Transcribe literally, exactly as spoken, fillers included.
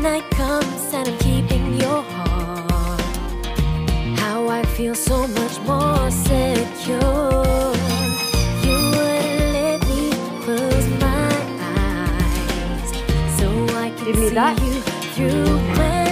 night comes and I'm keeping your heart, how I feel so much more secure. You wouldn't let me close my eyes so I can Give me see that. you through when